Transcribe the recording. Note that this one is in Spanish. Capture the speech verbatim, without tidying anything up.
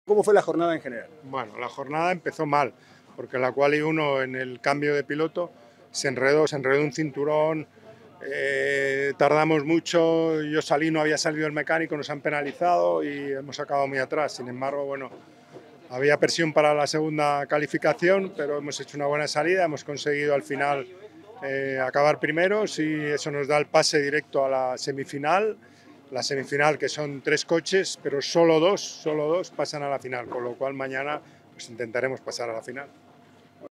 ¿Cómo fue la jornada en general? Bueno, la jornada empezó mal, porque la quali uno en el cambio de piloto se enredó, se enredó un cinturón, eh, tardamos mucho, yo salí, no había salido el mecánico, nos han penalizado y hemos acabado muy atrás. Sin embargo, bueno, había presión para la segunda calificación, pero hemos hecho una buena salida, hemos conseguido al final eh, acabar primeros y eso nos da el pase directo a la semifinal. La semifinal, que son tres coches, pero solo dos, solo dos pasan a la final, con lo cual mañana pues intentaremos pasar a la final.